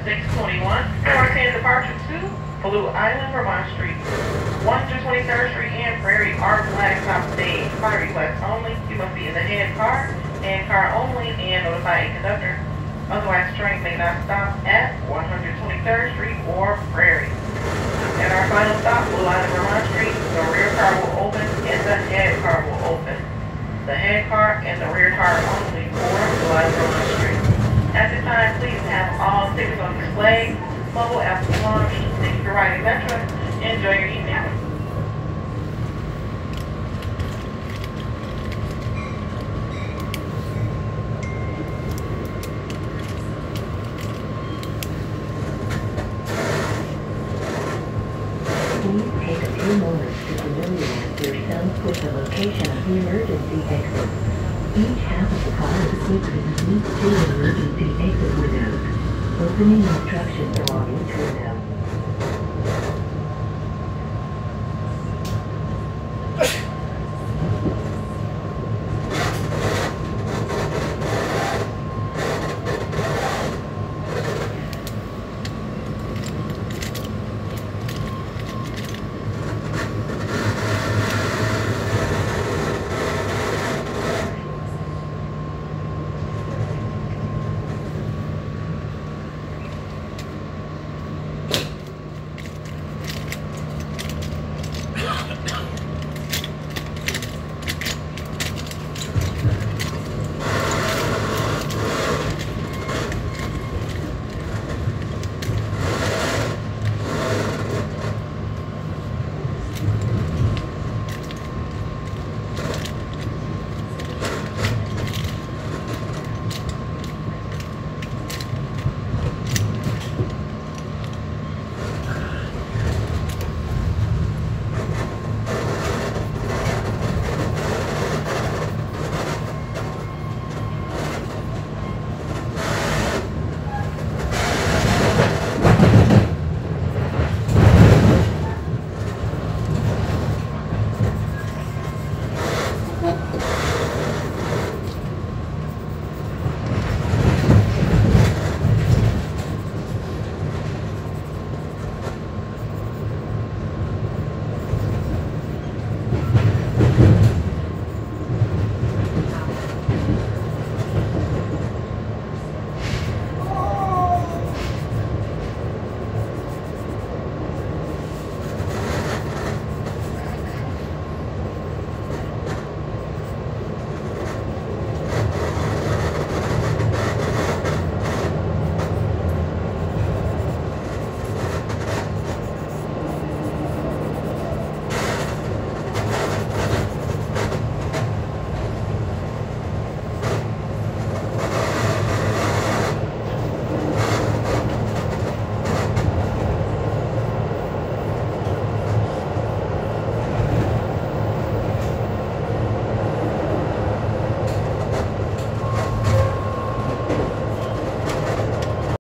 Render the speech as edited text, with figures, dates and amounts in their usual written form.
621, 410 departure to Blue Island, Vermont Street. 123rd Street and Prairie are flags stop stage. By request only, you must be in the head car and car only and notify a conductor. Otherwise, the train may not stop at 123rd Street or Prairie. At our final stop, Blue Island, Vermont Street, the rear car will open and the head car will open. The head car and the rear car only for Blue Island, Vermont Street. At this time, please have all tickets on display. Mobile after launch. Thank you for riding Metro. Enjoy your evening. Please take a few moments to familiarize yourself with the location of the emergency exit. Each half of the car is equipped with at least 2 emergency exit windows. Opening instructions are on each window.